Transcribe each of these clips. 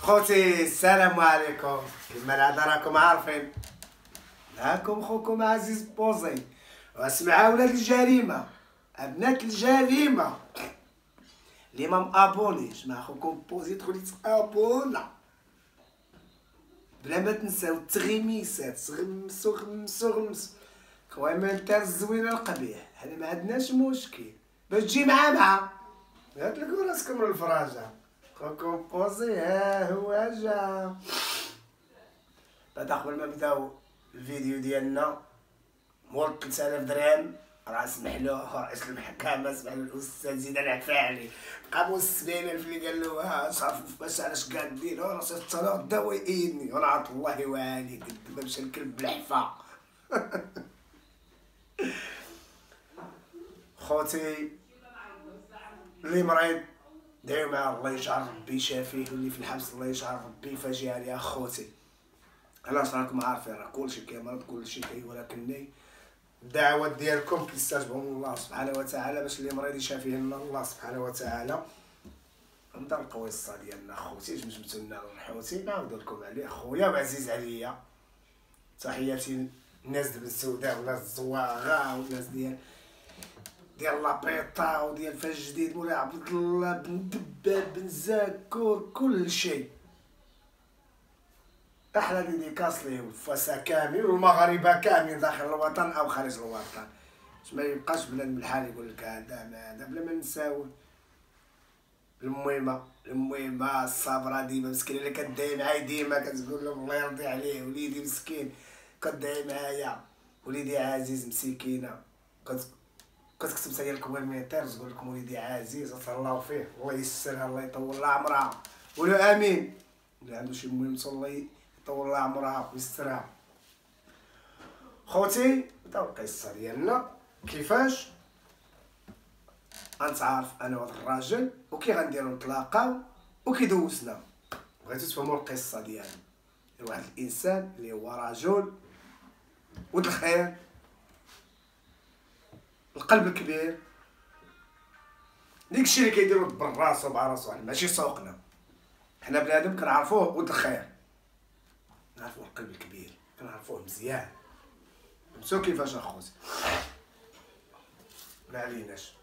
خوتي السلام عليكم. كما العادة راكم عارفين معاكم خوكم عزيز بوزي، واسمع ولاد الجريمة ابنات الجريمة اللي ما مابونيش مع خوكم بوزي تدخلي تابونا بلا ما تنساو التغيميسات. غمسو كومنتار الزوينة القبيح، حنا ما عندناش مشكل باش تجي مع هاتلكوا راسكم الفراجة. خوكم بوزي ها هو جا. بعد قبل ما نبداو الفيديو ديالنا مول 3000 درهم راه سمح له رئيس المحكمة، سمح له الاستاذ زيد العفاعلي قاموا ال70,000 اللي قال له صافي باش علاش قادين راه صيفط له الدواء ويأيدني وانا عط الله وعلي دابا مشى الكلب بالحفا. خوتي اللي مريض داير معاه الله يجعل ربي شافيه، واللي في الحبس الله يجعل ربي يفاجئ عليه. اخوتي علاش راكم عارفين راه كلشي كيمرض كلشي ولكن الدعوات ديالكم كيستجبهم الله سبحانه وتعالى باش اللي مريض يشافيه لنا الله سبحانه وتعالى. نبدا القصه ديالنا خوتي جمجمتو لنا الحوتي نعاودو لكم عليه خويا وعزيز عليا. تحياتي الناس ديال السوداء والناس الزواغه والناس ديال لابيطا وديال فاش جديد مولاي عبد الله بن دباب بن زاكور كل شيء. احلى ديديكاس ليهم الفاسا كامل والمغاربه كاملين داخل الوطن او خارج الوطن، باش ما يبقاش بنادم الحال يقول لك هذا بلا ما نساو. المهمه الصابره ديما مسكينه اللي كدعي معايا ديما كتقول له الله يرضي عليه وليدي مسكين كدعي معايا وليدي عزيز مسكينه كتكتب هي الكومنتير تقول لكم وليدي عزيز تهلاو فيه الله يسرها الله يطول لها عمرها. قولوا امين. اللي عنده شي مهمه الله يطول لها عمرها ويسترها. خوتي نبداو القصه ديالنا كيفاش غنتعارف انا وهاد الراجل وكي غنديرو نتلاقاو وكي دوزنا. بغيتو تفهموا القصه ديالي. واحد الانسان اللي هو رجل ود الخير القلب الكبير، ديك الشيء اللي كيديرو براسو مع راسو ماشي سوقنا. حنا بنادم كنعرفوه ود الخير، نعرفوه القلب الكبير، كنعرفوه مزيان. فهمتو كيفاش اخوتي؟ ما عليناش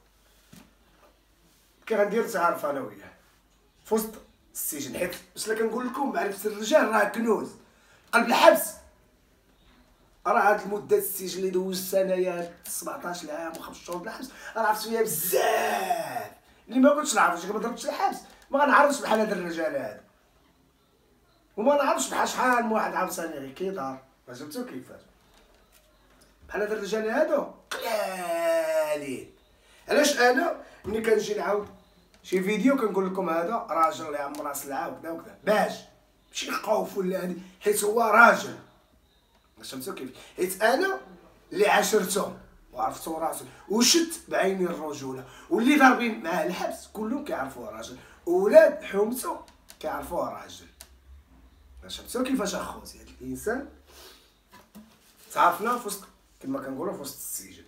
كي غندير تعارف انا وياه في وسط السجن، حيت باش لا كنقول لكم معرفه الرجال راه كنوز. قلب الحبس راه هاد المده السجن اللي دوزت انايا 17 عام و5 شهور بالحبس راه عرفت فيها بزاف اللي ما كنتش نعرف. ما ضربتش الحبس ما غنعرفش بحال هاد الرجال هذا، وما نعرفش بحال شحال من واحد عاوتاني غير كيدار. فهمتو كيفاش؟ بحال هاد الرجال هادو قلالين. علاش انا ملي كنجي نعاود شي فيديو كنقول لكم هذا راجل اللي عمر راس العا وكذا وكذا باش ماشي خوف ولا هادي، حيت هو راجل. فهمتو كيف؟ حيت انا اللي عاشرته وعرفتو راسو وشت بعيني الرجوله، واللي ضاربين معاه الحبس كلهم كيعرفوه راجل، ولاد حومتو كيعرفوه راجل. فهمتو كيفاش اخوتي؟ هاد الانسان تعرفنا في وسط كما كنقولوا في وسط السجن.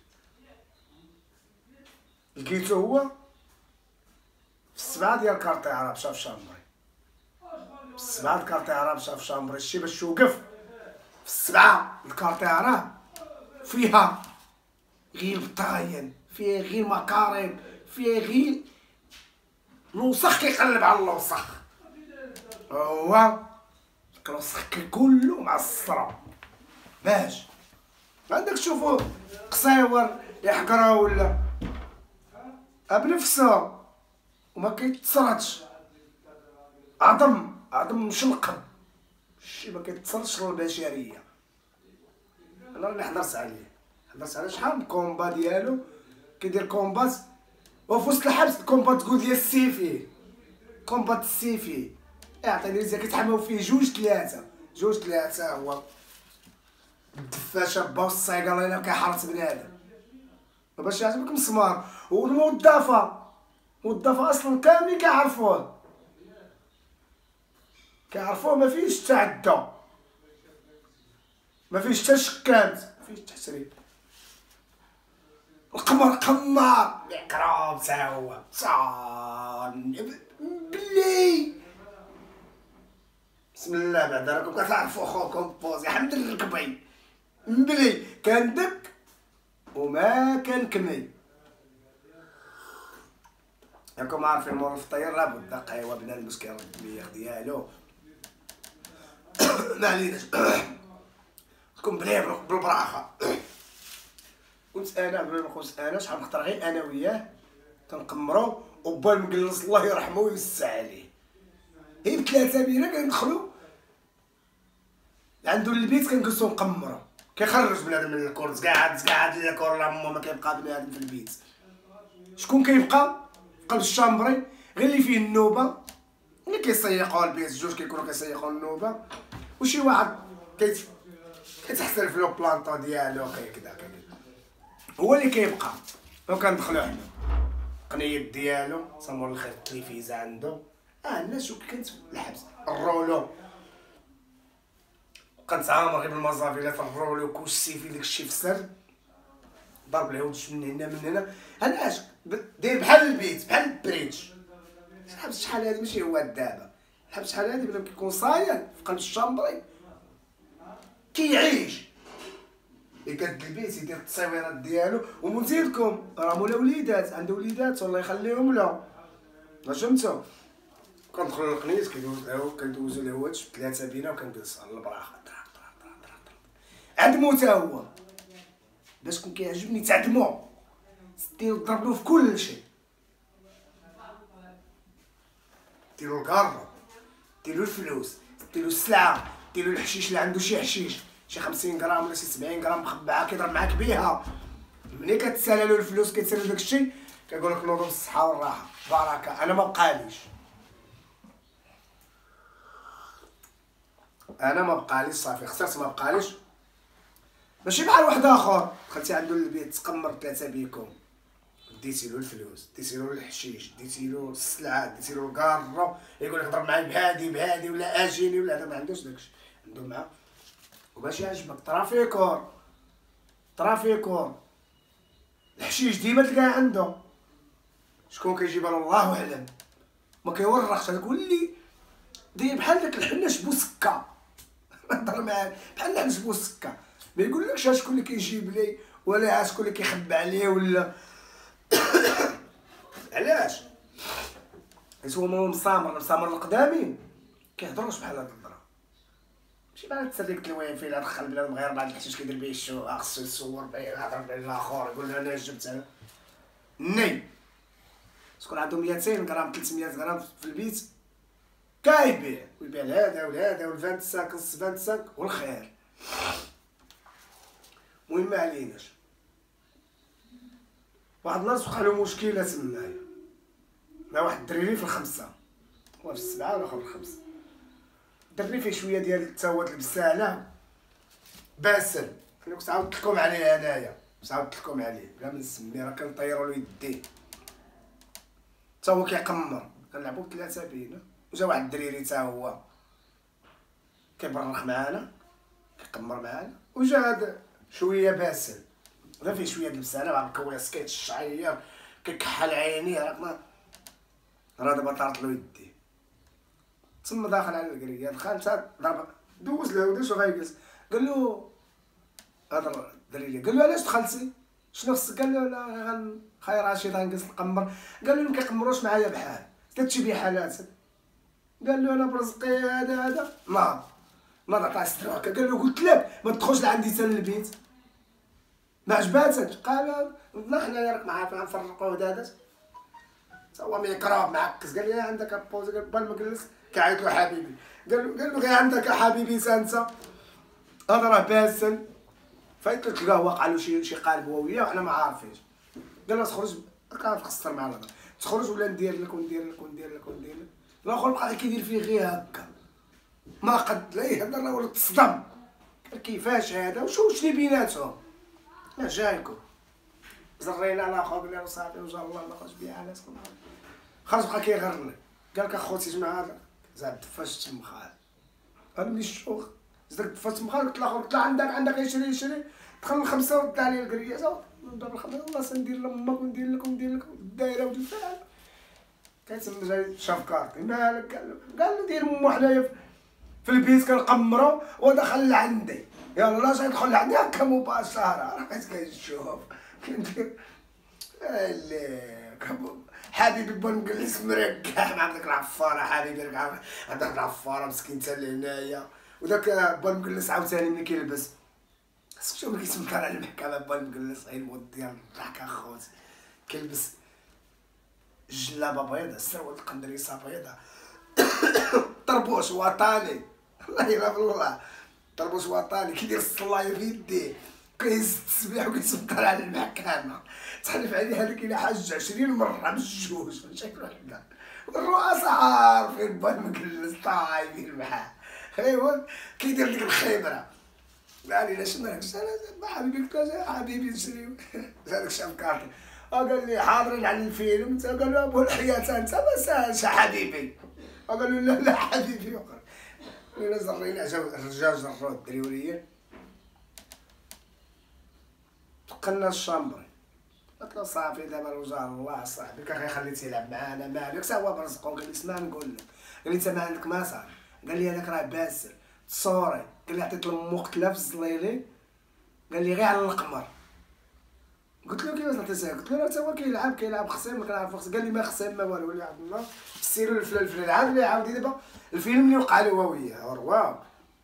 لقيتو هو في 7 ديال كارطي عرب شاف شامبري، في 7 الكارطي عرب شاف شامبري. شتي باش توقف في 7 الكارطي عرب فيها غير بطاين، فيها غير مكارم، فيها غير الوسخ كيقلب على الوسخ. هو الوسخ كله معصرة باش عندك تشوفو قصيور يحقرا ولا بنفسه وما كيتصرتش، عظم مشنقب شي ما كيتصلش للبشريه. انا اللي حضرت على شحال من كومبا ديالو كيدير كومبات وفي وسط الحبس كومبا تقول ديال السيفي، كومبات السيفي يعطيني رزق كيتحماو فيه جوج ثلاثه هو الدفاشه با الصيقله الا كيحرط بنادم باش يعجبك مسمار. والموظفه اصلا كاملين كيعرفوه ما فيش تعدى، ما فيش حتى شكات، ما فيش تحسريب. القمر قمار يقرب تا هو بلي بسم الله بعد راكم كتعرفوا خوكم بوزي حمد الركبي مبلي كان دك وما كان كمي. راكم عارفين مور الفطير لابد قهوه بنادم باش كيرد المياه ديالو. معليش تكون بليه بالبراخه. كنت انا شحال من خطره غير انا وياه كنقمرو وبا المقلص الله يرحمه ويوسع عليه، غير بثلاثه بينا كندخلو عندو البيت كنجلسو نقمرو. كيخرج بنادم من الكورس قاعد الكور لامو ما كيبقى بنادم في البيت. شكون كيبقى في قلب الشامبري؟ غير اللي فيه النوبه اللي كيسيقوا البيت، جوج كيكونوا كيسيقوا النوبه وشي واحد كيتحسن في لو بلانطو ديالو كذا هو اللي كيبقى. وكندخلو حنا قنيت ديالو صامور الخير التلفيزه عنده. الناس شوف كنت في الحبس الرولو كنتعامر غير بالمزافيلات الرولو كلشي في داكشي في السر ضرب العودش من هنا من هنا. علاش داير بحال البيت بحال البريتش. الحبس شحال هادي ماشي هو دابا، الحبس شحال هادي بلا كيكون صاير في قلب الشامبري كيعيش يقد البيت يدير التصويرات ديالو. ونزيدكم راه مولا وليدات عنده وليدات الله يخليهم له. فهمتوا؟ كندخلو للقنيت كندوزو الهواتش بثلاثه بينا وكنجلسو على البراخه عندمو تا هو باش كون كيعجبني تعدمو ديرو ضربلو في كل شيء. ديرو الكارو ديرو الفلوس ديرو السلعه ديرو الحشيش اللي عنده شي حشيش شي 50 غرام ولا شي 70 غرام مخبعه كيضرب معاك بيها. ملي كتسالالو الفلوس كيتسالو داكشي كيقولك نوضو بالصحه والراحه بركه. انا ما بقاليش صافي خسرت ما بقاليش. ماشي بحال واحد اخر دخلتي عنده للبيت تقمر ثلاثه بيكم ديتيلو الفلوس ديتيلو الحشيش ديتيلو السلعه ديتيلو الكارو يقولك ضرب معايا بهادي ولا اجيني ولا هذا. ما عندوش داكشي عنده معاه وباش يعجبك ترافيكور الحشيش ديما تلقاه عنده. شكون كيجيبها له الله اعلم ما كيورخش. هذاك هو اللي داير بحال داك الحناش بوسكه نهضر معاك بحال الحناش بوسكه ما يقولكش شكون اللي كيجيب لي ولا شكون اللي كيخبى عليه ولا علاش حيت هما مسامر القدامين كيهضروش بحال هاد الهضره. ماشي بحال تسريك الواي فين دخل بنادم غير بعد الحشيش كيدير به الشو خصو يصور به يهضر به الاخر يقول انا جبت انا ني. شكون عنده 200 غرام 300 غرام في البيت كيبيع ويبيع لهذا ولهذا وال25 نص 25 والخير. المهم ما عليناش. واحد النهار وقع له مشكله تمايا مع واحد الدريري في الخمسه هو في السبعه والاخر في الخمسه. دري فيه شويه ديال التوات البساله باسل. انا كنت عاودت لكم عليه انايا بلا ما نسمي راه كنطيروا له يديه تا هو كيقمر. كنلعبوا بثلاثه بينا وجا واحد الدريري تا هو كيبرخ معانا كيقمر معانا وجا هذا شويه باسل غير فيه شويه البساله مع الكواس كيتشعير كيكحل عينيه راه دابا طارت له يديه تما داخل على الكريه. دخل تا ضرب دوز له وداش غايجلس قال له هذا الدريري قال له علاش دخلتي شنو خصك؟ قال له لا خير رشيد غنجلس نقمر. قال له ما كيقمروش معايا بحال درتي بيه حالات. قال له انا برزقي هذا ما عطاه ستراكه. قال له قلت لك ما تدخلش لعندي حتى للبيت ما عجباتك. قال لا حنايا راك معايا نفرقوا هذا تا هو ميكروب معكس. قال لي عندك ابوز قال قبل ما جلس كيعيط له حبيبي. قال له غير عندك حبيبي انت هذا راه باسل. فايت تلقاه واقع له شي قالب هو وياه وحنا ما عارفينش. قال له تخرج كنخسر مع الهضره تخرج ولا ندير لك الاخر بقى كيدير فيه غير هكا ما قد لا يهضر ولا تصدم. قال كيفاش هذا وشو اللي بيناتهم لا جايكم زرينا على اخو قلنا له صافي وجا الله ما خرج بيا علاسكم خرج بقى كيغرني. قال لك اخوتي جماعه هذا زاد دفاش تم خال انا ملي الشوخ زاد دفاش تم خال. قلت له قلت له عندك يشري دخل الخمسه ورد عليه الكريه صافي ندور الخمسه والله سندير لامك وندير لكم الدايره والفعل. كتسمى جاي شاف كارتي مالك. قال له دير مو حنايا في البيت كنقمرو ودخل لعندي، يلا لا جاي يدخل لعندي هكا مباشره. راه بقيت كنشوف كندير عليك حبيبي بون مجلس مركع مع داك العفاره. حبيبي ركع عندك العفاره مسكين تا لهنايا، وداك بون مجلس عاوتاني ملي كيلبس شفتو ملي كيتمكر على المحكمه بون مجلس غير المود ديال الضحك اخوتي، كيلبس جلابه بيضاء، سروال قندريسه بيضاء، طربوش وطني الله الا بالله، طربوش وطني كيدير الصلايه في يديه، كيهز التسبيح وكيتمكر على المحكمه. تحلف عليه هذاك الى حج 20 مره بالجوج من شكل وحده، والرؤساء عارفين بان مجلس طايبين معاه. ايوا كيدير ديك الخبره، قال لي لاش مالكش انا حبيبي، قلت له حبيبي نشريو هذاك شاف كارتي. قال لي حاضرين على الفيلم، انت قال له ابو الحياه انت ما سالش حبيبي. قال له لا لا حبيبي. انا زرينا جاو الرجال زروا الدريوريه، دخلنا الشامبري، قلت له صافي دابا رجاء الله صاحبي كان خليتيه يلعب معانا مالك حتى هو برزقو. قال لي اسمع نقول لك، قال لي انت ما عندك ما صار، قال لي هذاك راه باسل تصوري، قال لي عطيت لامو قتله في الزليلي، قال لي غير على القمر. قلت له كيفاش عطيتيه؟ قلت له حتى هو كيلعب خصيم ما كنعرف خصيم. قال لي ما خصيم ما والو. ولي عبد الله سيروا الفلان عاد اللي عاودي دابا الفيلم اللي وقع له هو وياه واو.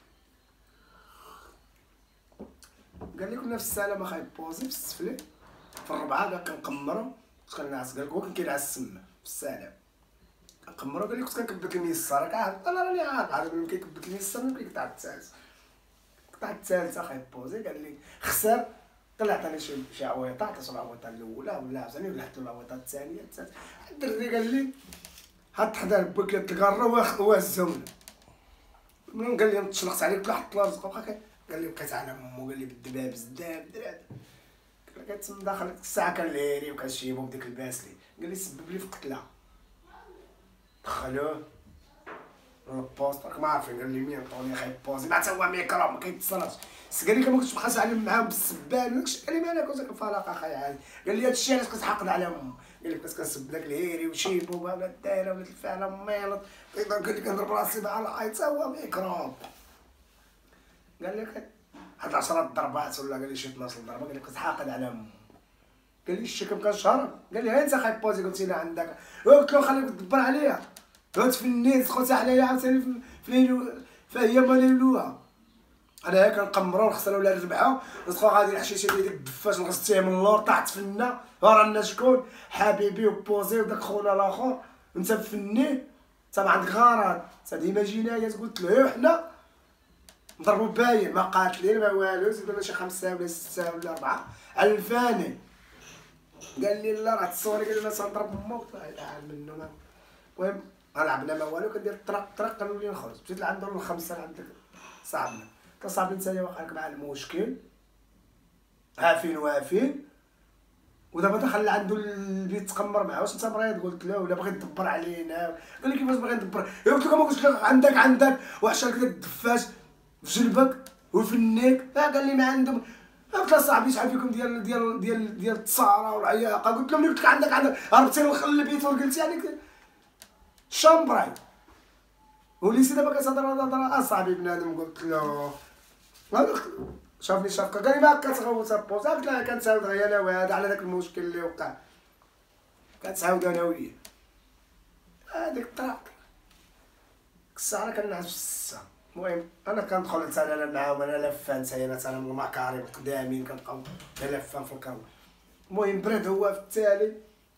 قال لي كنا في السلامه خايب بوزي في السفلي في الربعه كاع كنقمرو، كنت كنعس. قال لك هو كان كينعس تما في السلام كنقمرو. قال لي كنت كنكبت الميسر، راك عارف انا راني عارف ملي كيكبت الميسر ملي كيقطع الثالث، قطع الثالثه خايب بوزي. قال لي خسر، طلع عطاني شي عويطه، عطيتو العويطه الاولى ولا عاوتاني ولا حتى العويطه الثانيه الثالثه. الدري قال لي هاد حدا بوكليت الكاره وهزهم لنا، قال لي تشلقت عليك، قلت له حط الله رزقك. قال لي بقيت على امو، قال لي بالدبابز الداب دراد. كتسمى داخل الساعه كنليري وكنشيبو بديك الباسلي. قال لي سبب لي في قتله، دخلوه البوست راك ما عارفين. قال لي مين طوني خايب بوزي، ما حتى هو ميكرو ما كيتصلش. قال لي ما كنتش بقى عليهم معاهم بالسبان وداكشي. قال لي مالك وزاك الفلاق اخاي عادي. قال لي هادشي علاش كتحقد على امو. قال لي بس كنسب داك الهيري وشيبو ولا الدايره ولا الفعله ميلط. قال لي كنضرب راسي مع الحيط هو ميكروب. قال لك واحد 10 ضربات ولا قال لي شي 12 ضربه. قال لي كنت حاقد على امو. قال لي الشكم كان شهر. قال لي ها انت خايب بوزي قلت لي عندك، قلت له خليك تدبر عليا، هاد فنيت خوتي عليا عاوتاني في ايام ليلوها. انا هاك كنقمرو ونخسرو ولا الربحه ندخلو غادي الحشيشه ديال ديك الدفاش نغصتيه من اللور طاحت فينا. رانا شكون حبيبي وبوزي وداك خونا الاخر، انت فني انت ما عندك غرض، انت ديما جنايات. قلت له حنا نضربو باين ما قاتلين ما والو، زيدو شي 5 ولا 6 ولا 4 على الفاني. قال لي لا راه تصوري، قال لي لا تنضرب امك. قلت له منو. المهم لعبنا ما والو، كندير طرق كنولي نخرج. مشيت لعندهم الخمسه لعند صاحبنا، قلت صاحبي انت اللي واقع لك مع المشكل عافين ودابا دخل لعندو البيت تقمر معاه. واش انت مريض؟ قلت له ولا باغي تدبر علينا؟ قال لي كيفاش باغي ندبر؟ قلت له ما قلت لك عندك وحشالك داك الدفاش في جلبك وفنيك. قال لي ما عندهم. قلت له صاحبي شحال فيكم ديال التصاره والعياقه. قلت له ملي قلت لك عندك هربتي للبيت وقلتي عليك شامبراي وليتي دابا كتهضر اصاحبي بنادم. قلت له شافني شافك. قال لي ما كتغوت بوز. قلت له كنتعاود غير انا وهذا على داك المشكل اللي وقع، كنتعاود انا وياه. هذيك الطريق الساعه كنعس في 6. المهم انا كندخل حتى انا معاهم، انا لفان حتى انا من المكارم القدامين كنبقاو لفان في الكرم. المهم برد هو في التالي.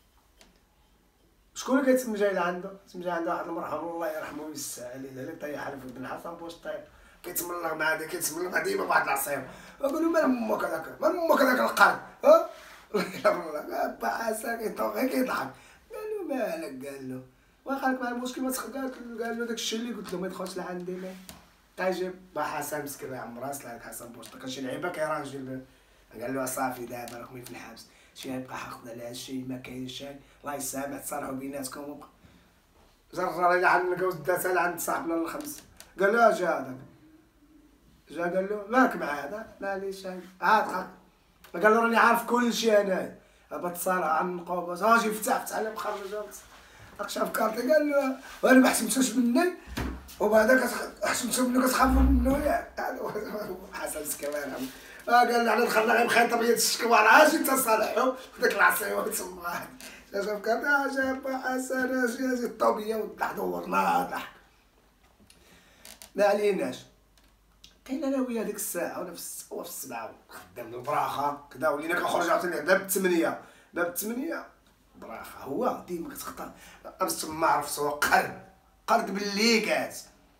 شكون اللي كيتم جاي لعندو؟ تم جاي عنده واحد المرحوم الله يرحمه ويسع عليه اللي طيح على بن حسن بوش طيب، كيتملق مع هذا كيتملق ديما بواحد العصير. نقول له مال امك هذاك، مال امك هذاك القرد ها؟ الله با حسن غير كيضحك. قال له مالك؟ قال له واخا لك مع المشكل ما تخداك. قال له داك الشيء اللي قلت له ما يدخلش لعندي. ما كيجيب با حسن مسكين يا عم راس لك حسن بوش كنشي لعيبه كيراجل. قال له صافي دابا راكم في الحبس، شي غيبقى حقد على هادشي ما كاينش شي الله يسامح تصالحوا بيناتكم وبقى. جا الراجل عندنا وداتها لعند صاحبنا الخمس. قال له جا هذاك جا قال له مالك مع هذا؟ معليش عاد قال له راني عارف كلشي انايا دابا تصالح عن النقوبات. اجي فتح عليه مخرج داك شاف كارتي. قال له وانا ما حسبتوش مني وبعدا حشمتو منو كتخافو منو ياك حسن سكوان قال لي على دخلنا غير مخيطه بيا الشكوى راه اجي تصالحو وداك العصيوه تما شاف كذا جاب حسن اجي الطوبيه وطلع دورنا ضحك ما عليناش. كاين انا وياه ديك الساعه وانا في السبعه خدام البراخه كدا ولينا كنخرج عاوتاني باب 8 براخه هو ديما كتختار امس تما عرف سواق قرد بالليكات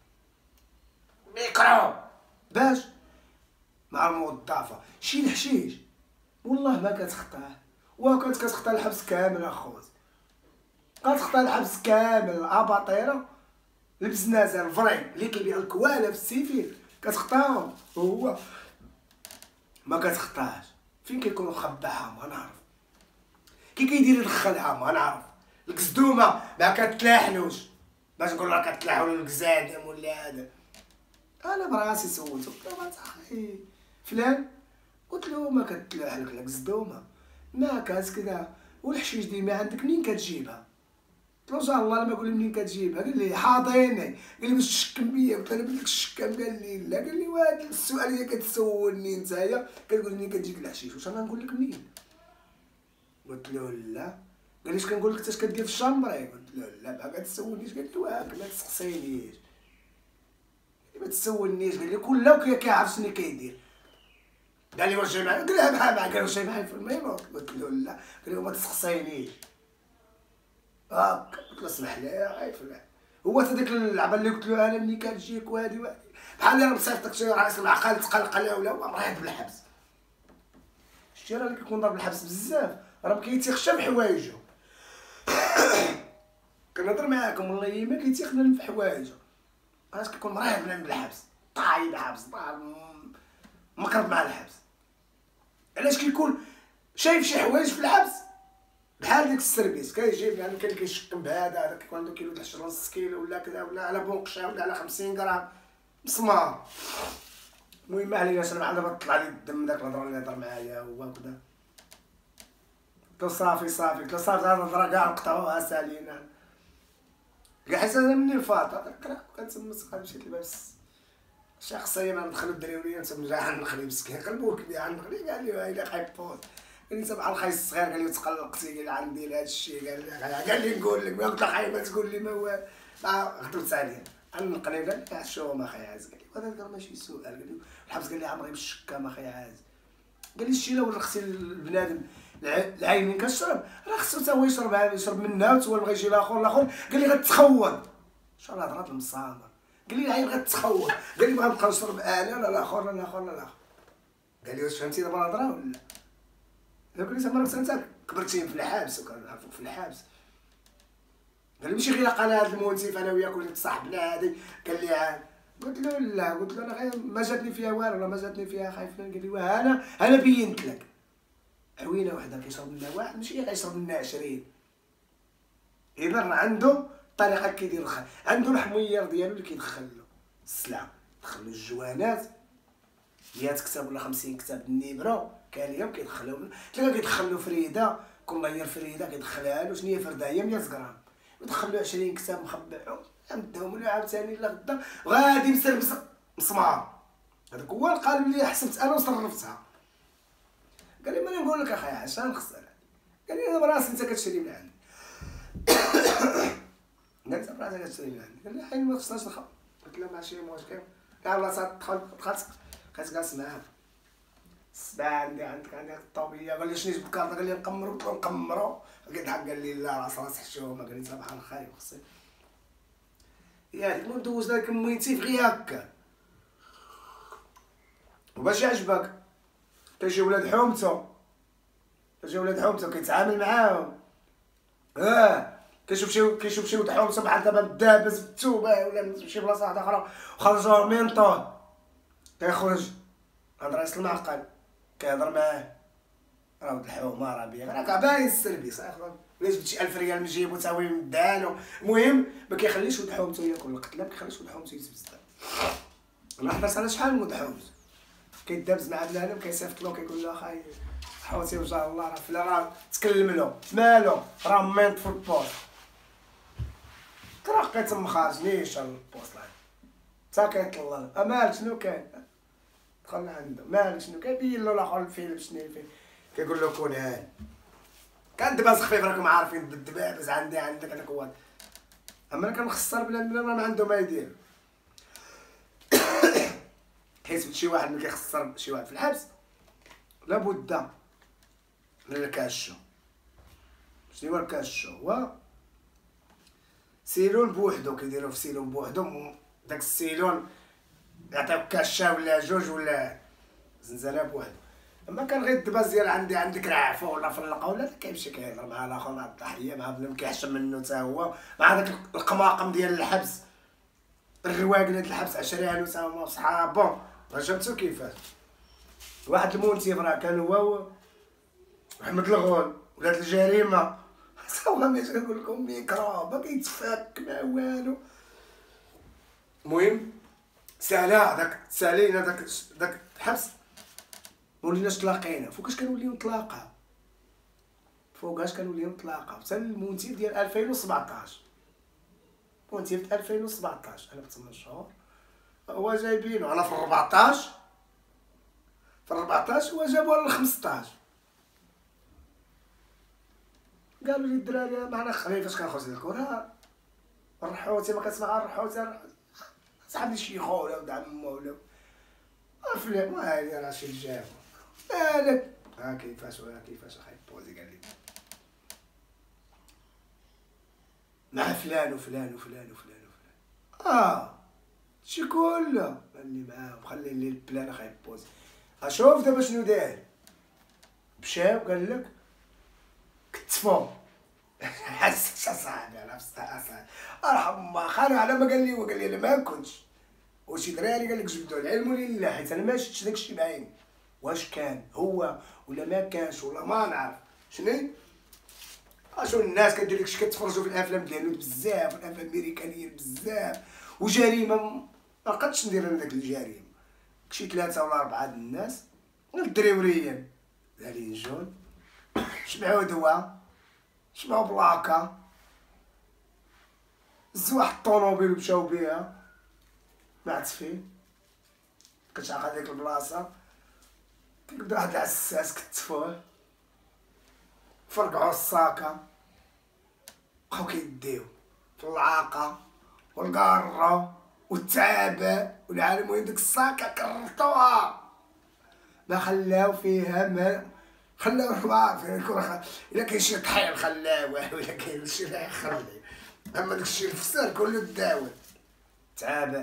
ميكرو باش مع الموظفه شي الحشيش والله ما كتخطاه وكانت كتخطى الحبس كامل اخويا كتخطى الحبس كامل اباطيره لبس نازل فري اللي كيبيع الكواله في السيفيل كتخطاهم وهو ما كتخطاش. فين كيكونوا خباها ما نعرف كي كيدير يدخلها ما نعرف الكزدومه ما كتلاحلوش باش نقول لك كتلاحو الكزادم ولا هذا. انا براسي سولتو قلت له فلان قلت له ما كتلاحلك الكزدومه ما كاس كذا والحشيش ديما عندك منين كتجيبها؟ قلت له ان شاء الله لما قول منين كتجيبها قال لي حاضيني قال لي باش تشكم بيا قلت له انا بديك الشكام قال لي لا قال لي وهاد السؤال اللي كتسولني نتايا كتقول منين كتجيك الحشيش واش انا نقول لك منين؟ قلت له لا قال لي اش كنقول لك اش كدير في الشامبري؟ قلت له لا باقا تسولنيش قال لي واك ما تسقسينيش ما تسولنيش قال لي كل كيعرف شنو كيدير قال لي واش جاي معايا؟ قال لي بحال معاك واش جاي معايا في الميموت؟ قلت له لا قال لي ما تسقسينيش هاك قلت له اسمح لي يا فلان هو تا ديك اللعبه اللي قلت له انا ملي كتجيك وهادي بحال اللي راه مصيفطك شي رئيس العقل تقلقله ولا هو مريض بالحبس. شتي راه اللي كيكون ضرب الحبس بزاف راه ما كيتيخش بحوايجو كنهضر معاكم والله ما كيتيخ بنادم في حوايجو راه كيكون مريض بنادم بالحبس طايب حبس مقرب مع الحبس. علاش كيكون شايف شي حوايج في الحبس بحال ديك السربيس كيجيب يعني كان كيشكم بهذا هذا كيكون عنده كيلو د 10 نص كيلو ولا كذا ولا على بونقشه ولا على 50 غرام مسمار. المهم ما عليناش انا دابا طلع لي الدم داك الهضره اللي هضر معايا هو كذا قلت له صافي قلت له صافي هاد الهضره كاع نقطعوها سالينا كاع حيت انا منين فاط كنقرا كنتمس مشيت لباس شخصيا انا ندخل الدراري وليا نتمجع عند النخلي مسكين قلبو كبير عند النخلي قال لي هايله خايبوط قال لي انت بحال الخاي الصغير قال لي تقلقتي قال لي عندي هذا الشيء قال لي نقول لك قلت له خاي ما تقول لي ما هو خدمت عليه القنيبه قال لي شو ما خاي عاز قال لي هذا ماشي سؤال قال لي الحبس قال لي عمري بالشكا ما خاي عاز قال لي الشيله ولا خصي البنادم العين من كتشرب راه خصو حتى هو يشرب منها وتا هو بغى يجي الاخر قال لي غتخوض ان شاء الله هضرات المصامر قال لي العين غتخوض قال لي بغا نبقى نشرب انا لا الاخر قال لي واش فهمتي دابا الهضره ولا قال لي زعما انت كبرتي في الحبس وكنعرفوك في الحبس قال لي ماشي غير قناه هاد المنتف انا وياك وليت صاحبنا هادي قال لي عاد قلت له لا قلت له انا غير ما جاتني فيها والو ما جاتني فيها خايف قال لي انا بينت لك عوينه وحده كيشرب منها واحد ماشي غيشرب منها 20 اذا عنده طريقه كيدير عنده الحمير ديالو اللي كيدخل له السلعه دخل له الجوانات 100 كتاب ولا 50 كتاب النيبرو كان اليوم تلقى كيدخل له فريده كل نهار فريده كيدخلها له شنو هي فرده هي 100 غرام ودخل له 20 كتاب مخبعهم عندهم ولا عاوتاني لا غدا غادي مسربس مسمار هذاك هو القالب اللي حسبت انا وصرفتها. قال لي ما نقول لك اخايا عشان نخسر قال لي انا براسي انت كتشري من عندي قلت براسي كتشري من عندي قال لي حين ما خصناش نخاف قلت له ماشي مشكل كاع بلاصه دخلت بقيت جالس معاه السبعه عندك الطوبيه قال لي شنو جبت كارطه قال لي نقمرو قلت له نقمرو كيضحك قال لي لا راس حشومه قال لي انت بحال الخايب خصي ياك ندوز داك ميتي غير هكا وباش يعجبك كيجي ولاد حومته كيتعامل معاهم كيشوف شي ولد حومته بحال دابا دابز بالتوبه ولا شي بلاصه واحده اخرى وخرجوه من طون كيخرج هاد رئيس المعقل كيهضر معاه راه ولد الحومه راه بيا راك باين السربيس اخر ولا جبت شي 1000 ريال من جيبو تا هو مدالو المهم ما كيخليش ولد حومته ياكل القتله ما كيخليش ولد حومته يلبس الدم. انا حضرت على شحال من ولد حومته كيدابز مع بنادم كيصيفط له كيقول له اخاي حوتي وجه الله راه فلا راه تكلم له مالو راه مينط في البوست ترقيت ما خرجنيش البوست تا كيطلع مالك شنو كاين، دخلنا عنده مالك شنو كيبين له الاخر الفيلم شنو الفيلم، كيقول له كون هاني كندباز خفيف راكم عارفين بالدبابز عندك انا كواد. اما انا كنخسر بلا ما عنده ما يدير. حيت شي واحد ملي كيخسر شي واحد في الحبس لابد من الكاشو. شنو هو الكاشو؟ هو سيلون بوحدو، كيديرو في سيلون بوحدو، داك السيلون يعطيوك كاشا ولا جوج ولا زنزانه بوحدو. اما كان غير الدباز ديال عندك رعفه ولا فلقه ولا كيمشي كيهضر مع الاخر مع الضحيه مع بنادم كيحشم منه تا هو مع داك القماقم ديال الحبس، الرواقنه ديال الحبس عشريان تا هما صحابو. فهمتو كيفاش؟ واحد المنتف راه كان هو محمد الغول ولاد الجريمه. صافا ملي كنقول لكم ميكروب ما كيتفك ما والو. المهم سالينا داك الحبس موليناش تلاقينا. فوقاش كنوليو نتلاقاو، حتى المنتف ديال 2017، منتف 2017 انا ب 8 شهور هو جايبينو. انا في 14 هو جابوها ل 15. قالوا لي الدراري معنا خفيف فاش كنخرج للكره الرحوتي ما كتسمع الرحوتي صاحب لي شي خو ولا ولد عمو ولا فلان ما هادي راه شي جاب مالك كيفاش اخاي بوزي قال لي مع فلان وفلان شي كله قال لي معاهم خلي لي البلان اخاي بوزي. اشوف دابا شنو داير، مشاو قال لك كتفو. حسيت اصاحبي على اصاحبي ارحم ما خانو على ما قال لي انا ما كنتش. وشي دراري قال لك جبدوا العلم لله، حيت انا ما شفتش داكشي بعيني واش كان هو ولا ما كانش ولا ما نعرف شنو. اشوف الناس كدير داكشي كتفرجوا في الافلام ديال الهنود بزاف، الافلام الامريكانيين بزاف، وجريمه ما قدش ندير انا داك الجريمه. شي 3 ولا 4 د الناس الدريوريين دارين جون شبعوا دواء، شبعوا بلاكا، زو واحد الطونوبيل ومشاو بيها ما عرفت فين كتعرف هاديك البلاصه. كيبدا واحد العساس كتفوه فرقعوا الساكا بقاو كيديو في العاقه والقاره والتعابه والعالم. المهم ديك الساكا كرطوها ما خلاو فيها ما خلاو ما عارفين الا كاين شي طحين خلاوه ولا كاين شي لا يخلي. اما داكشي الفساد كله داوت تعابه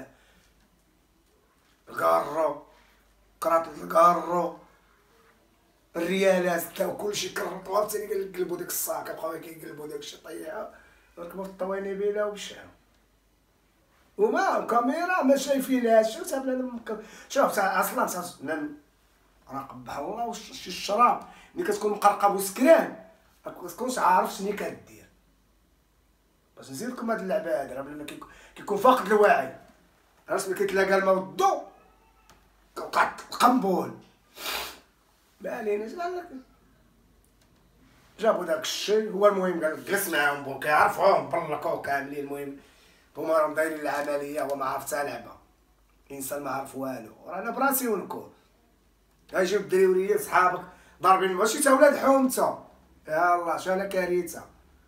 القارو كراط القارو الريالات تاو كلشي كرطوها حتى قلبوا ديك الساكه بقاو كيقلبوا داكشي طيحوا ركبوا في الطوانيبيله ومشاو وما كاميرا ما شايفينهاش. شوف تا بنادم شوف اصلا راقب بحال الله. وشي الشراب ملي كتكون مقرقب وسكران ما كتكونش عارف شنو كدير. باش نزيد لكم هاد اللعبه هادي راه بلا ما كيكون فاقد الوعي. عرفت ملي كيتلاقى الماء والضو كتوقع القنبول. ما عليناش قال لك جابوا داك الشيء هو. المهم قال جلس معاهم بو كيعرفوهم برلقوه كاملين. المهم هما راهم دايرين العمليه هو ما عرف حتى لعبه، انسان ما عرف والو. رانا براسي ونكون غيجيو الدريوريين صحابك ضاربين ماشي تا ولاد حومته. يلاه شانا كارثه.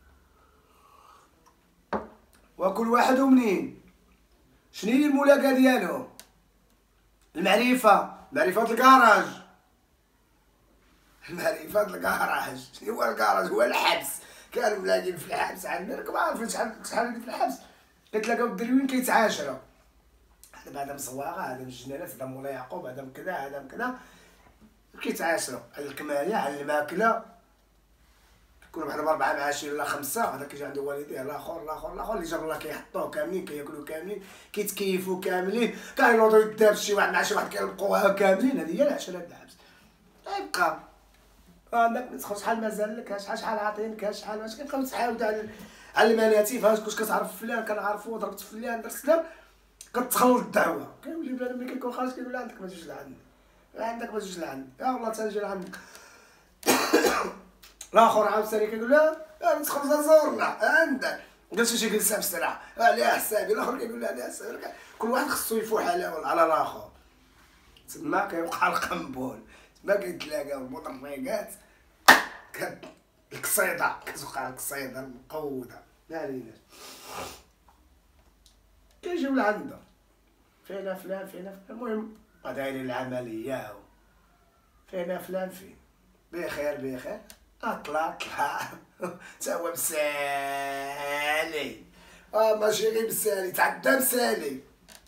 وكل واحد ومنين شنو هي الملاقه ديالهم؟ معرفه الكراج. شنو هو الكراج؟ هو الحبس. كانوا ملاقين في الحبس عندنا ما عارفين شحال في الحبس كتلاقاو الدريوين كيتعاشروا. هذا بعدا مصواغه، هذا من الجنانات، هذا مولا يعقوب، هذا من كذا، هذا من كذا، كيتعاشروا على الكمايه على الماكله. كيكونوا بحال 4 معاشر ولا 5. هذا كيجي عنده والديه الاخر اللي جاب الله كيحطوه كاملين كياكلوا كاملين كيتكيفوا كاملين كينوضوا يدار شي واحد مع شي واحد كيلقوها كاملين. هذه هي العشره د الحبس. غيبقى عندك تدخل شحال مازال لك، شحال عاطينك، شحال واش كتبقاو تحاولوا على المناتيف. واش كتعرف فلان كنعرفو ضربت فلان درت كذا كتخلط الدعوه. كيولي بنادم ملي كيكون خارج كيقول عندك ما تجيش لعندي، عندك ما تجيش لعندي، يا والله تنجي لعندك. الاخر عاوتاني كيقول لا ندخل زورنا عندك قالت شي جلسه في السرعه عليها حسابي، الاخر كيقول لها عليها حسابي. كل واحد خصو يفوح على الاخر. تما كيوقع القنبول، تما كيتلاقاو المدرقات القصيده، كتوقع القصيده المقوده. ما عليناش. كيجيو لعندها فينا فلان فينا فلان، المهم دايرين العمليه فينا فلان فين بخير طلع تا هو مسالي. ماشي غير مسالي، تعدى مسالي.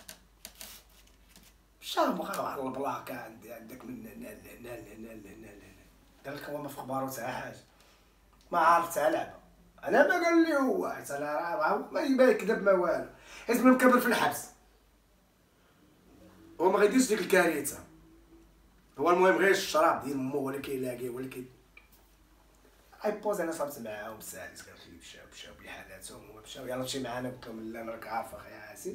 شامخ واحد البلاكه عندك من هنا قال لك هو ما في خبارو تاع حاجه، ما عارف تاع لعبه. انا ما قال لي هو حيت انا ما يبان يكذب ما والو، حيت من مكبر في الحبس هو ما غيديرش ديك الكارثه. هو المهم غير الشراب ديال مو هو اللي كيلاقيه، هو اللي كي بوز. انا صابت معاهم سالت، قالت لي مشاو بحالاتهم، هما مشاو يلاه مشي معانا. قلت لهم لا انا راك عارف اخي عزيز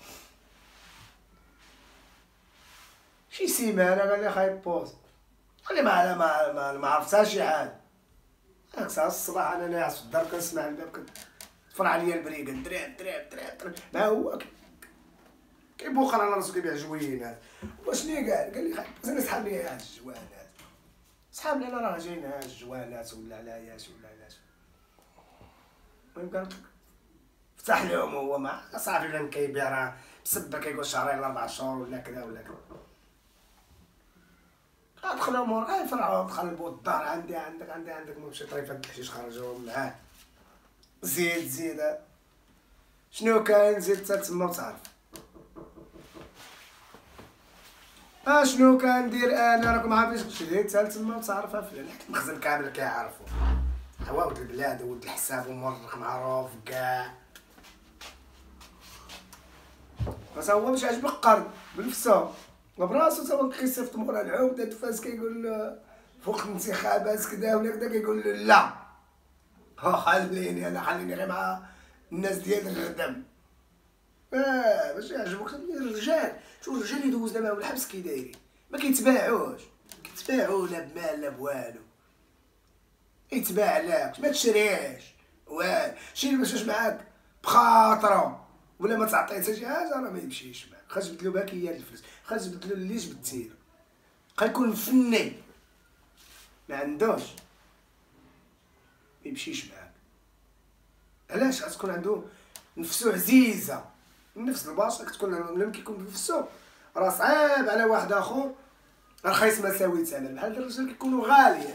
شي سيمانه. قال لي خاي بوز، قال لي ما عرفت حتى شي حاجه. هاك ساعه الصباح انا ناعس في الدار كنسمع الباب كتفرع عليا البريقه دراب. ما هو كيبوخر على راسو كيبيع جوينات. واش لي قال لي خاي بوز انا سحب لي هاد الجوانات، سحاب لي انا راه جايين هاد الجوانات ولا علاياش ولا علاش. المهم قال فتح لهم هو ما صافي كان كيبيع راه بسبه كيقول شهرين ولا 4 شهور ولا كذا ولا كذا. دخلوا مور يفرعوا تقلبوا الدار عندك مشي طريفه الحشيش خرجوهم معاه. زيد شنو كاين زيد حتى تما وتعرف شنو كندير انا. راكم عارفين شديت حتى تما وتعرف فلان، حيت المخزن كامل كيعرفوا. هو ولد البلاد ولد الحساب ومورخ معروف كاع. بس هو باش عجبك قرض بنفسه براسو، تا هو كيصيفط مورا العمده فاس كيقول له فوق الانتخابات كذا ولا كذا، كيقول له لا خليني انا غير مع الناس ديال الردم. باش يعجبوك الرجال. شوف الرجال اللي دوزنا معاهم الحبس كي دايرين ما كيتباعوش لا بمال لا بوالو. يتباع لك ما تشريش والو. شي اللي مشاش معاك بخاطرو ولا ما تعطيه حتى شي حاجه راه ما يمشيش معاك. خاص تبدلو باكيه الفلوس، خاص تبدلو اللي جبتيه. غيكون فني ما عندوش ما يمشيش معاك. علاش؟ خاص تكون عنده نفسو عزيزه. نفس البشر كتكون ملي كيكون بنفسو راه صعيب على واحد اخر رخيص مساوي ثمن. بحال الرجال كيكونوا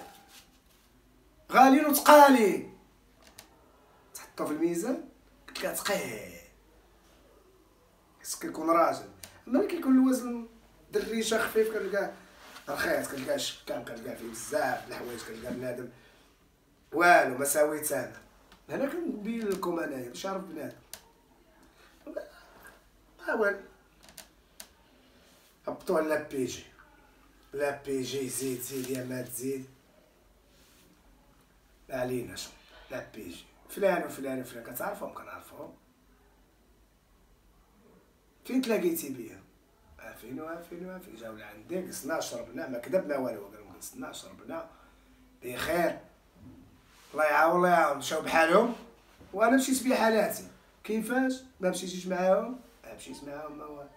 غاليين وثقالين، تحطو في الميزان كتلقاه ثقيل. خاصك كيكون راجل. اما ملي كيكون الوزن دريشه خفيف كتلقاه رخيص، كتلقاه شكام، كتلقاه فيه بزاف د الحوايج، كتلقاه بنادم والو مساوي ثمن. هنا كنبين لكم انايا باش يعرف بنادم. حاول هبطو على لا بي جي زيد يا ما تزيد ما عليناش. لا بي جي فلان وفلان كتعرفهم كنعرفهم. فين تلاقيتي بيهم؟ فين جاو لعندي قصنا شربنا ما كذبنا والو. قالوا قصنا شربنا بخير الله يعاون مشاو بحالهم وانا مشيت بحالاتي. كيفاش ما مشيتيش معاهم؟ مشيت معاهم ما والو.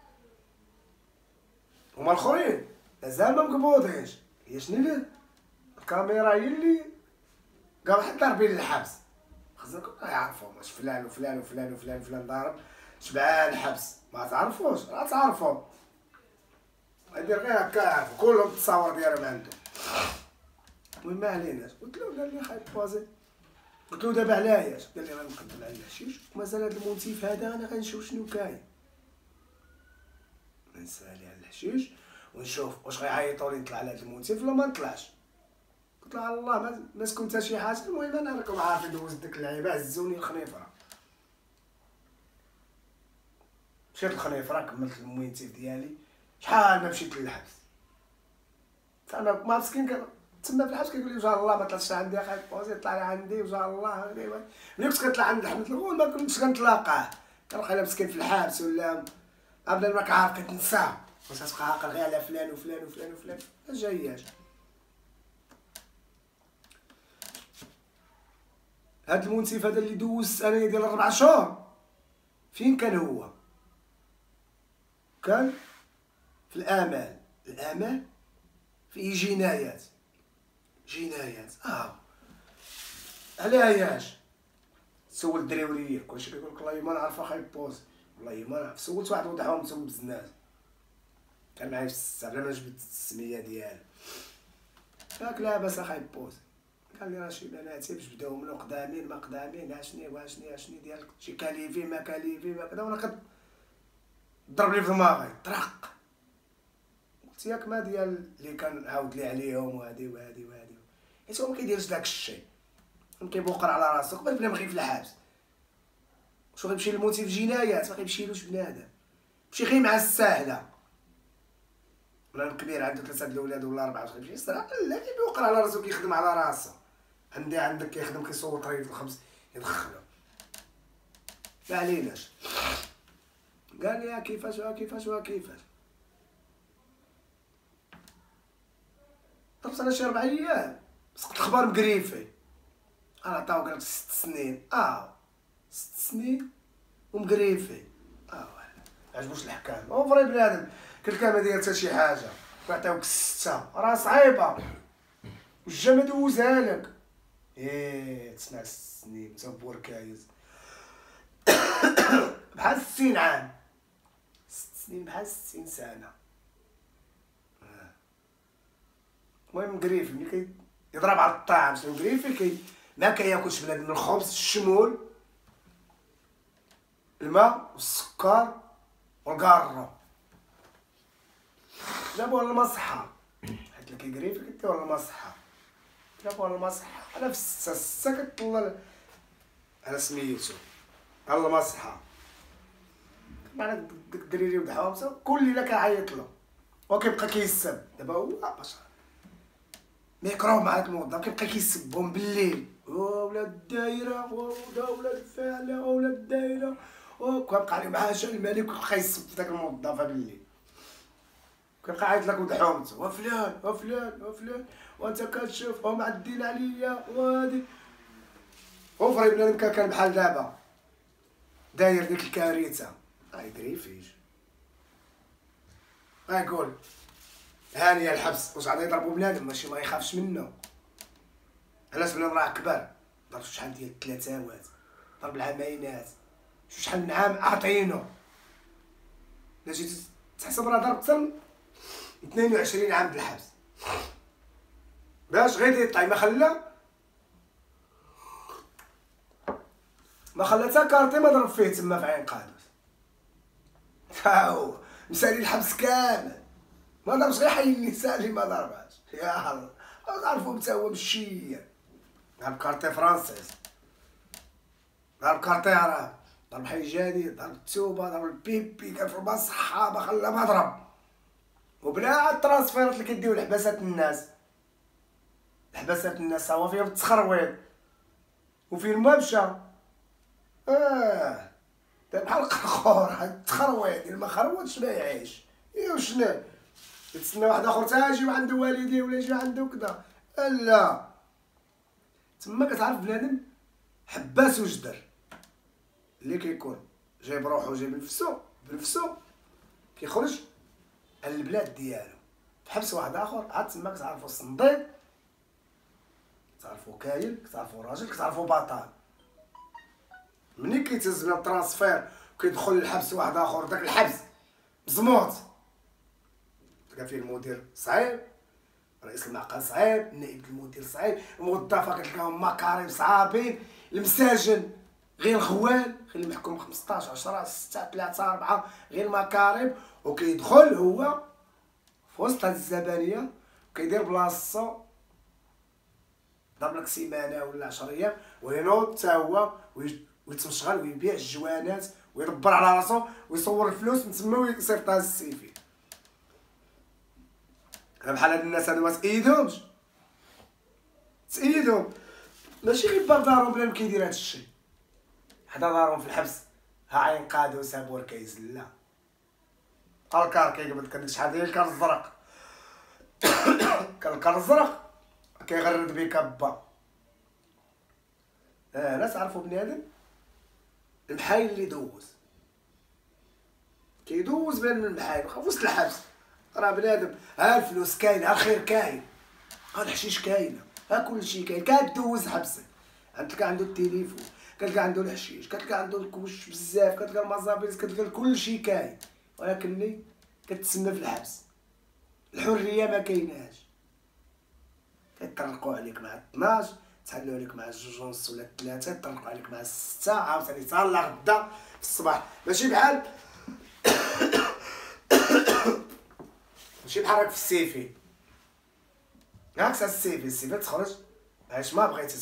هما الاخرين مازال ما مقبوضينش. هي شنو الكاميرا هي اللي قال واحد ضاربين للحبس. خصنا كلنا يعرفوهم واش فلان وفلان ضارب شبعان الحبس. ما تعرفوش راه تعرفوا يدير غير هكا كلهم التصاور ديالهم عندهم. المهم ما عليناش. قلت له قال لي خايب بوزي. قلت له دابا علاش؟ قال لي غنقدم على الحشيش ومازال هذا الموتيف هذا انا غنشوف شنو كاين. نسالي على الحشيش ونشوف واش غيعيطوا لي نطلع على هذا الموتيف ولا ما نطلعش. قلت له على الله ما تكون حتى شي حاجه. المهم انا راكم عارفين دوزت ديك اللعيبه هزوني الخنيفره. مشيت للخنيفره كملت الموتيف ديالي. شحال ما مشيت للحبس انا ما مسكين كان تما في الحبس كيقول لي وجه الله ما طلعتش عندي اخاك بوزي طلع لي عندي وجه الله. ملي كنت كنطلع عند احمد الغول ما كنتش كنتلاقاه. كنلقى مسكين في الحبس ولا بلا ما كعارف كتنساه. واش غتبقى عاقل غير على فلان ما جاياش. هاد المنتف هذا اللي دوز انايا ديال 4 شهور فين كان هو؟ كان في الامال. الامال فيه جنايات. علاش سول الدراري ديالك كلشي كيقول لك والله ما نعرف اخاي بوز، والله ما نعرف. سولت واحد وضحهم سول بزناز كان معايا في الساعه بلا ما جبت السميه ديالو. قالك لا باس اخاي بوز. قال لي راه شي بناتي باش بداو منو قدامين ما قدامين عشني ديالك شي كاليفي ما كاليفي ما كذا، وانا ضرب لي في دماغي طرق. قلت ياك ما ديال اللي كنعاود لي عليهم وهادي حيت هو ما كيديرش داك الشيء، كيبوقر على راسو قبل بلا ما يغيب في الحبس. واش غيمشي للموتي في جنايات؟ ما غيمشيلوش بنادم، ماشي غير مع الساهله ولا الكبير عنده 3 الاولاد ولا 4 غيمشي يسرق. لا كيبوقر على راسو كيخدم على راسو. عندك كيخدم كيصور طريف الخبز يدخلو. ما عليناش. قال لي كيفاش طبس انا شي 4 ايام سقط الخبر مقريفي. انا عطاو قالك 6 سنين. 6 سنين ومقريفي. عجبوش الحكام. هو فري بنادم كل ما داير حتى شي حاجه كيعطيوك 6 راه صعيبه والجا ما دوزها لك. تسمع 6 سنين تا بوركايز بحال 60 عام. 6 سنين بحال 60 سنه. المهم مقريفي ملي كيضرب على الطعام شنو مقريفي ما كياكلش بنادم الخبز الشمول الماء والسكر والكارو. جابوها للمصحة حيت اللي كيقريفي كديوها للمصحة. جابوها للمصحة انا في 6 كطلع على سميتو على المصحة. معنا داك الدريري ودحومته كل ليله كيعيط له وكيبقى كيسب. دابا هو باش ميكرو مع هاد الموظف كيبقى كيسبهم بالليل. ولاد الدايره ولاد الفاعله ولاد الدايره وكيبقى عليه معاش الملك وكيبقى يسب في داك الموظفه بالليل. كيبقى عيط لك ودحومته وفلان وانت كتشوف ومعدين عليا وهادي. وفري بنادم كان بحال دابا داير ديك الكارثه غيدري فيش غيقول هانيه الحبس. واش غادي يضربوا بنادم ماشي ما يخافش منه. علاش بنادم راه كبر ضرب شحال ديال الثلاثاوات ضرب العماينات شحال من عام عاطينو. الا جيتي تحسب راه ضرب اكثر من 22 عام د الحبس باش غير يطلع. ما خلا حتى كارتي ما ضرب فيه تما في عين قادوس. ها هو مسالي الحبس كامل ما ضربش غير حي النساء اللي ما ضربهاش. يا الله عرفو حتى هو مشير ضرب كارتي فرانسيس ضرب كارتي عرب ضرب حي جديد ضرب التوبه ضرب البيبي كان في الصحه ما خلا ما ضرب. وبلا الترانسفيرات اللي كيديو لحباسات الناس. لحباسات الناس هو فيها بالتخرويط وفين ما مشى بحال القرقور تخرويط. ما خروطش ما يعيش. وشنو يتسنى واحد اخر تا يجيو عنده والديه ولا يجي عنده كذا. لا تما كتعرف بنادم حباس وجدر اللي كيكون جايب روحو جايب بنفسو كيخرج على البلاد ديالو في حبس واحد اخر. عاد تما كتعرفو الصنديد كتعرفو كاين كتعرفو راجل كتعرفو بطل. منين كيتهز من الترانسفير وكيدخل للحبس واحد اخر داك الحبس مزموط تلقى فيه المدير صعيب رئيس المعقل صعيب نائب المدير صعيب الموظفه كتلقاهم مكارم صعابين المساجن غير الخوال غير المحكوم 15 10 6 3 4 غير مكارم. وكيدخل هو في وسط هاد الزبانيه وكيدير بلاصتو ضرب لك سيمانه ولا 10 ايام وينوض حتى هو ويتمشغل ويبيع الجوانات ويدبر على راسو ويصور الفلوس من تما ويصيفطها للسيفي. بحال هاد الناس هادو ما تأيدهم ماشي غير بار دارهم بلا ما كيدير هاد الشيء حدا دارهم في الحبس. ها عين قادوس ها بوركايز لا الكار كيقبض كديك شحال ديال الكار الزرق. كان الكار الزرق كيغرد بك با ناس عرفوا بنادم المحايل اللي دوز كيدوز بين المحايل في وسط الحبس. راه بنادم ها الفلوس كاينه، ها الخير كاين، ها الحشيش كاينه، ها كلشي كاين، كدوز حبسك. كتلقى عنده التليفون، كتلقى عنده الحشيش، كتلقى عنده الكوش بزاف، كتلقى المزابيز، كتلقى كلشي كاين، ولكن كتسنى في الحبس. الحريه ما كايناش. كيطرقوا عليك مع 12، تحلوا عليك مع 2:30 ولا 3، يطرقوا عليك مع 6، عاوتاني تهلا غدا في الصباح. ماشي بحال ماشي بحال راك في السيفي. عكس السيفي تخرج علاش ما بغيتي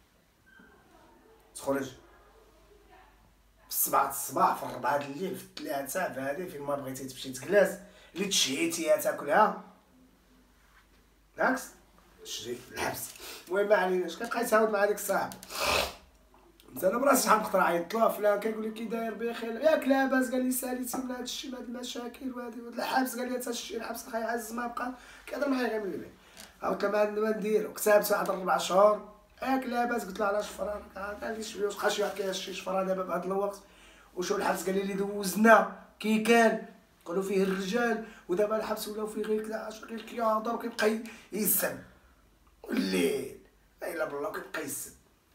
تخرج في 7 الصباح، في 4 الليل، في 3، في هادي فين ما بغيتي تمشي تجلس، اللي تشهيتيها تاكلها. عكس شريك الحبس. المهم ما عليناش. كتبقى تهاود مع ديك الصاحب. مثلا براسي شحال نقدر نعيط له فلان، كيقول لي كي داير بخير، ياك لاباس، قال لي ساليتي من هاد الشيء، من هاد المشاكل وهادي الحبس، قال لي حتى الشيء الحبس خا يعز ما بقى. كيهضر معايا غير من البيت. عاودت ما نديرو، كتبت واحد 4 شهور، ياك لاباس، قلت له علاش شفران، قال لي شويه واخا شي واحد كيهشي شفران دابا بهاد الوقت. وشو الحبس قال لي اللي دوزنا كي كان قالوا فيه الرجال، ودابا الحبس ولاو فيه غير كذا، غير كيهضر وكيبقى يسب الليل لا الا بالله، كيبقى يسب.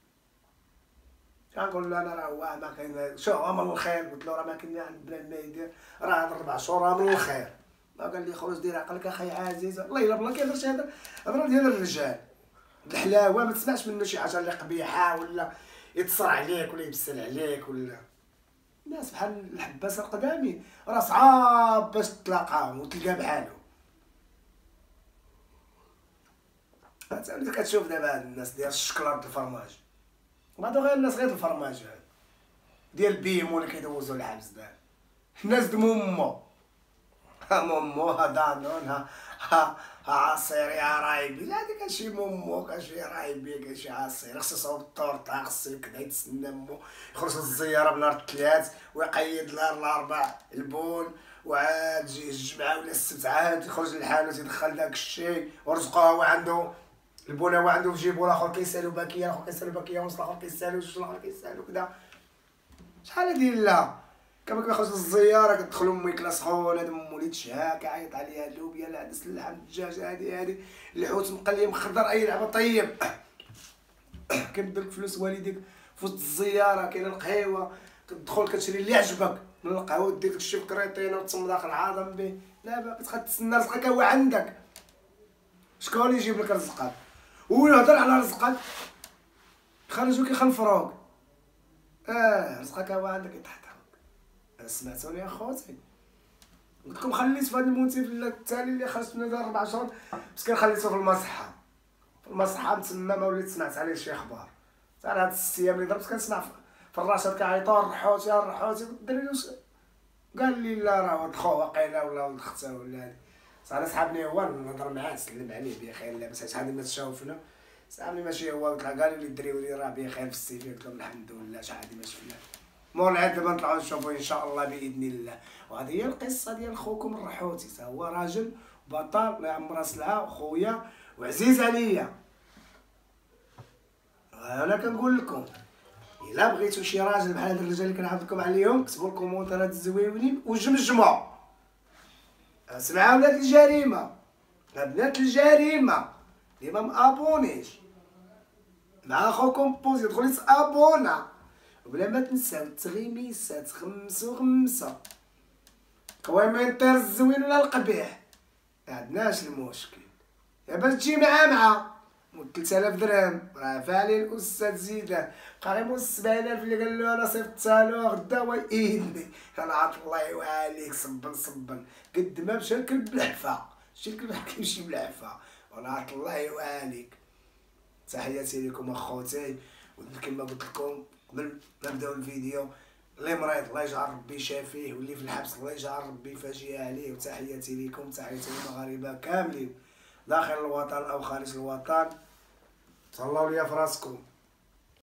كنقول له انا راه هو ما كاين، شو هو من الخير. قلت له راه ما كاين عند بلاد ما يدير، راه هاد 4 شهور راه من الخير. ما قال لي خرج دير عقلك اخي عزيز، والله الا بالله كيهضر شي هضره ديال الرجال. الحلاوه ما تسمعش منه شي حاجه اللي قبيحه، ولا يتصر عليك ولا يبسل عليك، ولا الناس بحال الحباس القدامي راه صعاب باش تلاقاهم وتلقى بحالهم. انت كتشوف دابا هاد الناس ديال الشكلاط الفرماج، بعضو غير الناس غير الفرماج ديال بيمو اللي كيدوزو الحبس دابا. الناس د مومو، ها مومو، ها دانون، ها عصير يا رايبي. لا هادي كان شي مومو، كان شي رايبي، كان شي عصير. خصو يصاوب الطورطا، خصو يكدا يتسنى مو يخرج للزياره بنهار الثلاث ويقيد لها الاربع البون، وعاد يجي الجمعه ولا السبت عاد يخرج للحانوت يدخل داك الشيء ورزقه. هو عنده البونه، هو عنده في جيبو، الاخر كيسالو باكيه، الاخر كيسالو باكيه ونص، الاخر كيسالو جوج، الاخر كيسالو كدا. شحال هادي لا كما كيخرج للزياره كتدخل امي كلا سخونه دم وليد شها كيعيط عليها اللوبيا العدس اللحم الدجاج هادي الحوت مقلي مخضر اي لعبه طيب. كيبدل لك فلوس والديك في وسط الزياره، كاينه القهيوه كتدخل كتشري اللي عجبك من القهوه، دير لك شي كريطينه وتسم داخل عاظم به. لا كتبقى تسنى رزقك هو عندك. شكون يجيب لك رزقك؟ هو يهضر على رزقك خرجوا كيخنفروك. رزقك هو عندك يتحط. سمعتوني اخوتي؟ قلت لكم خليت في هذا الموتيف التالي اللي خرجت من 4 شهور مسكين، خليته في المصحه. في المصحه تما ما وليت سمعت عليه شي اخبار. صار هاد 6 ايام اللي ضربت كنسمع في الراشد كيعيطوا الرحوت يا الرحوت. الدري قال لي لا راه ولد خو واقيلا ولا ولد اختها ولا هادي. صار سحابني هو نهضر معاه نسلم عليه بخير لاباس، شحال ما تشاوفنا سحابني ماشي هو. قلت له قال لي الدري ولي راه بخير في السيفي. قلت له الحمد لله شحال ما شفنا. مور العيد دابا نطلعو نشوفو ان شاء الله باذن الله. وهذه هي القصه ديال خوكم الرحوتي. تا هو راجل بطل، الله يعمر سلعه خويا وعزيز عليا. انا كنقول لكم الا بغيتو شي راجل بحال هاد الرجال اللي كنعرض لكم عليهم، كتبوا الكومونتيرات الزويونين وجمجموا. سمعوا ولاد الجريمه، بنات الجريمه اللي ما مابونيش مع خوكم بوزي دخلي تابونا، وبلا ما تنساو التغيميسات 5 كومنتير الزوين ولا القبيح. ما عندناش المشكل يا باش تجي مع 3000 درهم راه فعلي الاستاذ زيدان قريب 70000 اللي قال له انا صيفطتها له غدا ويدني. انا عارف الله يواليك صبن قد ما مشى الكلب بالعفا، شتي الكلب كيمشي بالعفا. وانا عارف الله يواليك. تحياتي لكم اخوتي، وكما قلت لكم قبل ما نبداو الفيديو، اللي مريض الله يجعل ربي شافيه، واللي في الحبس الله يجعل ربي فاجئ عليه. وتحياتي لكم، تحياتي للمغاربه كاملين داخل الوطن او خارج الوطن. تهلاو ليا فراسكم.